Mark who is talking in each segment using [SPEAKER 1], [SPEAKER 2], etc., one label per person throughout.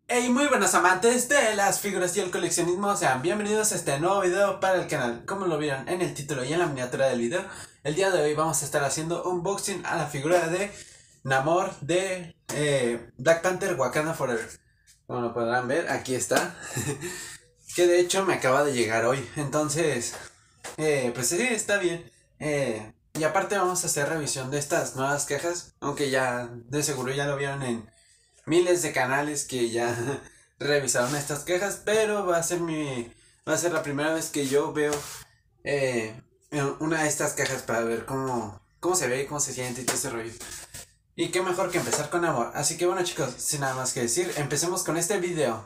[SPEAKER 1] Hey, muy buenos amantes de las figuras y el coleccionismo, sean bienvenidos a este nuevo video para el canal. Como lo vieron en el título y en la miniatura del video, el día de hoy vamos a estar haciendo un unboxing a la figura de Namor de Black Panther Wakanda Forever. Como lo podrán ver, aquí está. Que de hecho me acaba de llegar hoy, entonces pues sí, está bien. Y aparte vamos a hacer revisión de estas nuevas cajas, aunque ya de seguro ya lo vieron en miles de canales que ya revisaron estas cajas, pero va a ser la primera vez que yo veo una de estas cajas para ver cómo se ve, cómo se siente y todo ese rollo. Y qué mejor que empezar con amor. Así que bueno, chicos, sin nada más que decir, empecemos con este video.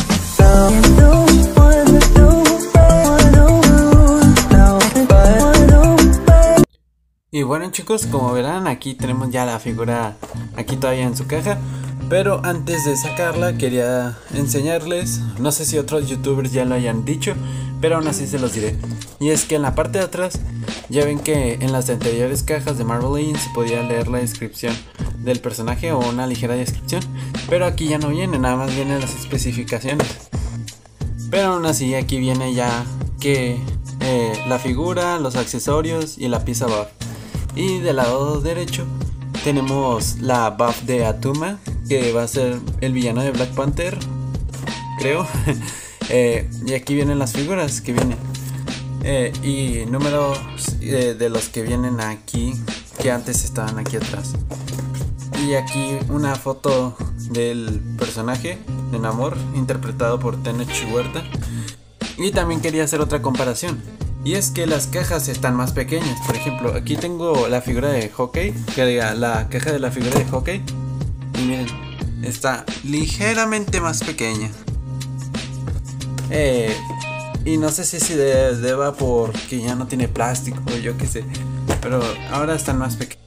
[SPEAKER 1] Y bueno, chicos, como verán, aquí tenemos ya la figura aquí todavía en su caja. Pero antes de sacarla quería enseñarles, no sé si otros youtubers ya lo hayan dicho, pero aún así se los diré. Y es que en la parte de atrás, ya ven que en las anteriores cajas de Marvel Legends se podía leer la descripción del personaje o una ligera descripción, pero aquí ya no viene, nada más vienen las especificaciones. Pero aún así aquí viene ya que la figura, los accesorios y la pieza buff. Y del lado derecho tenemos la buff de Attuma, que va a ser el villano de Black Panther, creo. Y aquí vienen las figuras que vienen y números de los que vienen aquí, que antes estaban aquí atrás. Y aquí una foto del personaje de Namor, interpretado por Tenoch Huerta. Y también quería hacer otra comparación, y es que las cajas están más pequeñas. Por ejemplo, aquí tengo la figura de Hawkeye, que diga, la caja de la figura de Hawkeye. Y miren, está ligeramente más pequeña. Y no sé si se deba porque ya no tiene plástico, yo qué sé. Pero ahora están más pequeñas.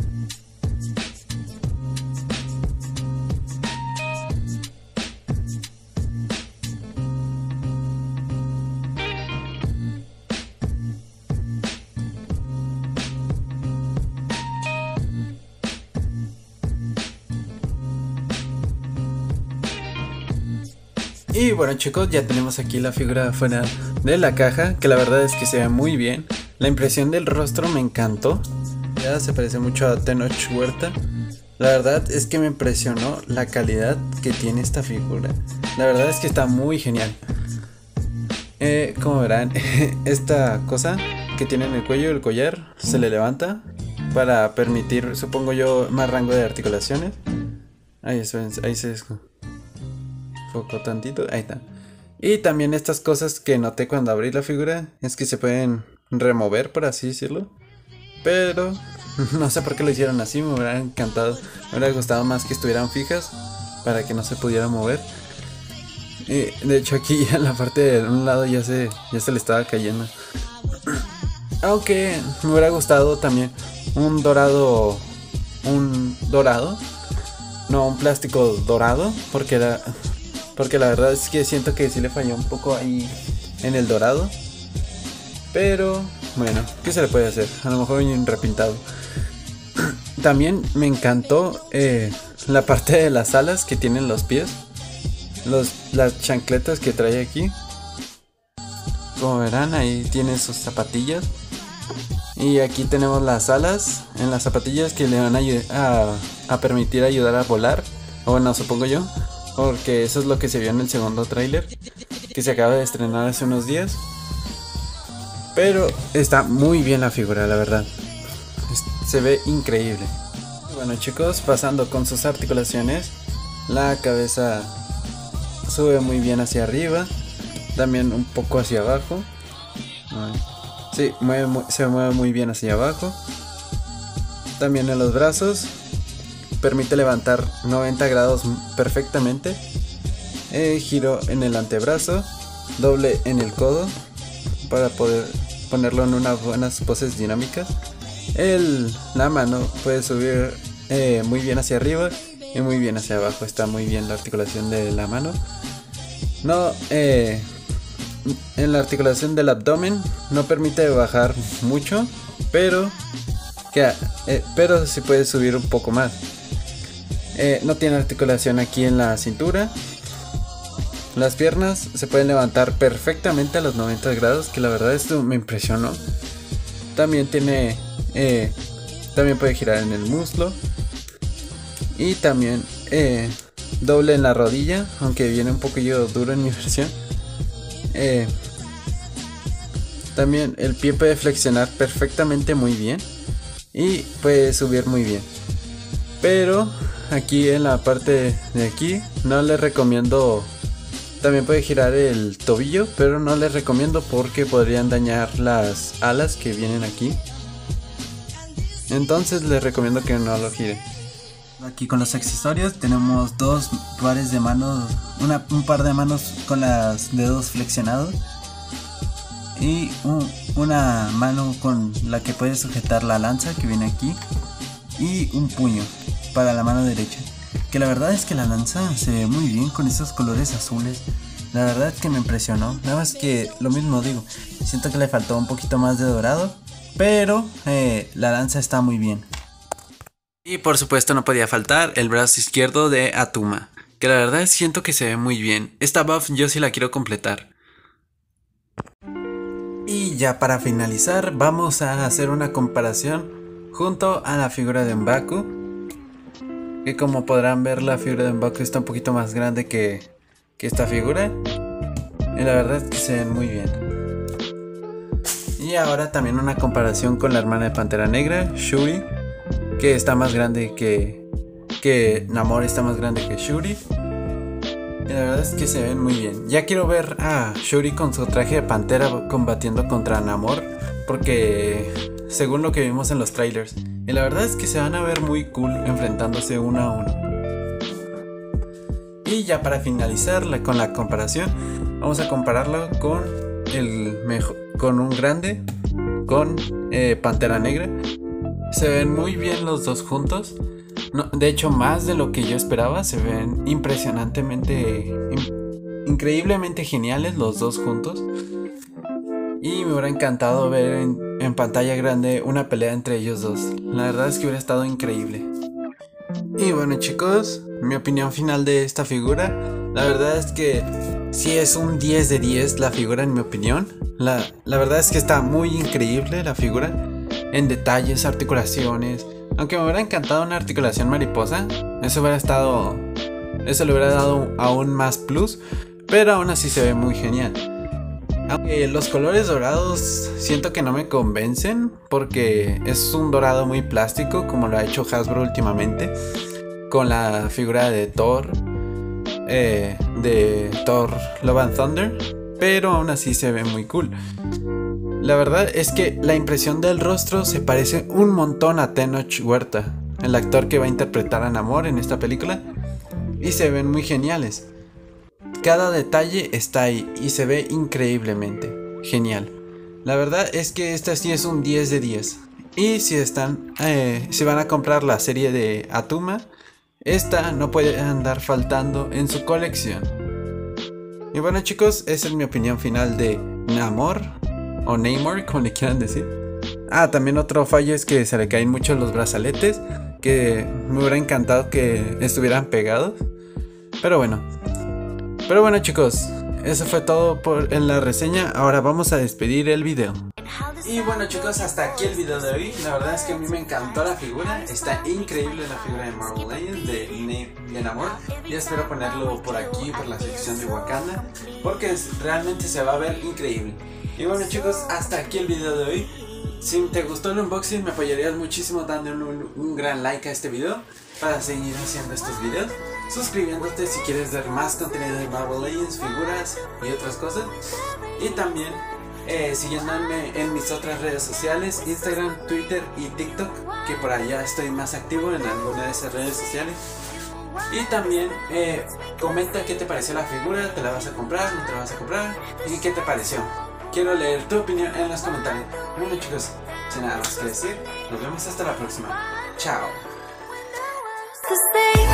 [SPEAKER 1] Y bueno, chicos, ya tenemos aquí la figura fuera de la caja, que la verdad es que se ve muy bien. La impresión del rostro me encantó, ya se parece mucho a Tenoch Huerta. La verdad es que me impresionó la calidad que tiene esta figura. La verdad es que está muy genial. Como verán, esta cosa que tiene en el cuello, el collar, se le levanta para permitir, supongo yo, más rango de articulaciones. Ahí se poco tantito, ahí está. Y también estas cosas que noté cuando abrí la figura es que se pueden remover, por así decirlo. Pero no sé por qué lo hicieron así, me hubiera encantado. Me hubiera gustado más que estuvieran fijas para que no se pudiera mover. Y de hecho aquí en la parte de un lado ya se le estaba cayendo. Aunque me hubiera gustado también un dorado, no, un plástico dorado, porque la verdad es que siento que sí le falló un poco ahí en el dorado. Pero bueno, ¿qué se le puede hacer? A lo mejor un repintado. También me encantó la parte de las alas que tienen los pies, las chancletas que trae aquí. Como verán, ahí tiene sus zapatillas. Y aquí tenemos las alas en las zapatillas que le van a permitir ayudar a volar. O bueno, supongo yo, porque eso es lo que se vio en el segundo tráiler, que se acaba de estrenar hace unos días. Pero está muy bien la figura, la verdad. Se ve increíble. Bueno, chicos, pasando con sus articulaciones, la cabeza sube muy bien hacia arriba, también un poco hacia abajo. Sí, se mueve muy bien hacia abajo. También en los brazos permite levantar 90 grados perfectamente. Giro en el antebrazo, doble en el codo para poder ponerlo en unas buenas poses dinámicas. La mano puede subir muy bien hacia arriba y muy bien hacia abajo. Está muy bien la articulación de la mano. No, en la articulación del abdomen no permite bajar mucho, pero sí puede subir un poco más. No tiene articulación aquí en la cintura, Las piernas se pueden levantar perfectamente a los 90 grados, que la verdad esto me impresionó. También tiene, también puede girar en el muslo. Y también doble en la rodilla, aunque viene un poquillo duro en mi versión. También el pie puede flexionar perfectamente muy bien y puede subir muy bien. Pero aquí en la parte de aquí no les recomiendo. También puede girar el tobillo, pero no les recomiendo porque podrían dañar las alas que vienen aquí. Entonces les recomiendo que no lo giren. Aquí con los accesorios tenemos dos pares de manos, un par de manos con los dedos flexionados y una mano con la que puedes sujetar la lanza que viene aquí y un puño para la mano derecha. Que la verdad es que la lanza se ve muy bien con esos colores azules. La verdad es que me impresionó. Nada más que lo mismo digo, siento que le faltó un poquito más de dorado, pero la lanza está muy bien. Y por supuesto no podía faltar el brazo izquierdo de Atuma, que la verdad siento que se ve muy bien. Esta buff yo sí la quiero completar. Y ya para finalizar vamos a hacer una comparación junto a la figura de M'Baku. Que como podrán ver, la figura de M'Baku está un poquito más grande que esta figura. Y la verdad es que se ven muy bien. Y ahora también una comparación con la hermana de Pantera Negra, Shuri, que está más grande que Namor, está más grande que Shuri. Y la verdad es que se ven muy bien. Ya quiero ver a Shuri con su traje de pantera combatiendo contra Namor, porque según lo que vimos en los trailers, y la verdad es que se van a ver muy cool enfrentándose uno a uno. Y ya para finalizar con la comparación, vamos a compararlo con con un grande, con Pantera Negra. Se ven muy bien los dos juntos. No, de hecho, más de lo que yo esperaba. Se ven impresionantemente, increíblemente geniales los dos juntos. Y me hubiera encantado ver en pantalla grande una pelea entre ellos dos. La verdad es que hubiera estado increíble. Y bueno, chicos, mi opinión final de esta figura. La verdad es que sí es un 10 de 10 la figura, en mi opinión. La verdad es que está muy increíble la figura. En detalles, articulaciones. Aunque me hubiera encantado una articulación mariposa, eso le hubiera dado aún más plus. Pero aún así se ve muy genial. Aunque los colores dorados siento que no me convencen, porque es un dorado muy plástico, como lo ha hecho Hasbro últimamente con la figura de Thor, Love and Thunder. Pero aún así se ve muy cool. La verdad es que la impresión del rostro se parece un montón a Tenoch Huerta, el actor que va a interpretar a Namor en esta película, y se ven muy geniales. Cada detalle está ahí y se ve increíblemente genial. La verdad es que esta sí es un 10 de 10. Y si van a comprar la serie de Atuma, esta no puede andar faltando en su colección. Y bueno, chicos, esa es mi opinión final de Namor, o Namor, como le quieran decir. También otro fallo es que se le caen mucho los brazaletes, que me hubiera encantado que estuvieran pegados. Pero bueno, chicos, eso fue todo en la reseña. Ahora vamos a despedir el video. Y bueno, chicos, hasta aquí el video de hoy. La verdad es que a mí me encantó la figura. Está increíble la figura de Marvel Legends de Namor. Y espero ponerlo por aquí, por la sección de Wakanda, porque realmente se va a ver increíble. Y bueno, chicos, hasta aquí el video de hoy. Si te gustó el unboxing, me apoyarías muchísimo dándole un gran like a este video para seguir haciendo estos videos, suscribiéndote si quieres ver más contenido de Marvel Legends, figuras y otras cosas. Y también siguiéndome en mis otras redes sociales, Instagram, Twitter y TikTok, que por allá estoy más activo en alguna de esas redes sociales. Y también comenta qué te pareció la figura, te la vas a comprar, no te la vas a comprar, y qué te pareció. Quiero leer tu opinión en los comentarios. Bueno, chicos, sin nada más que decir, nos vemos hasta la próxima. Chao.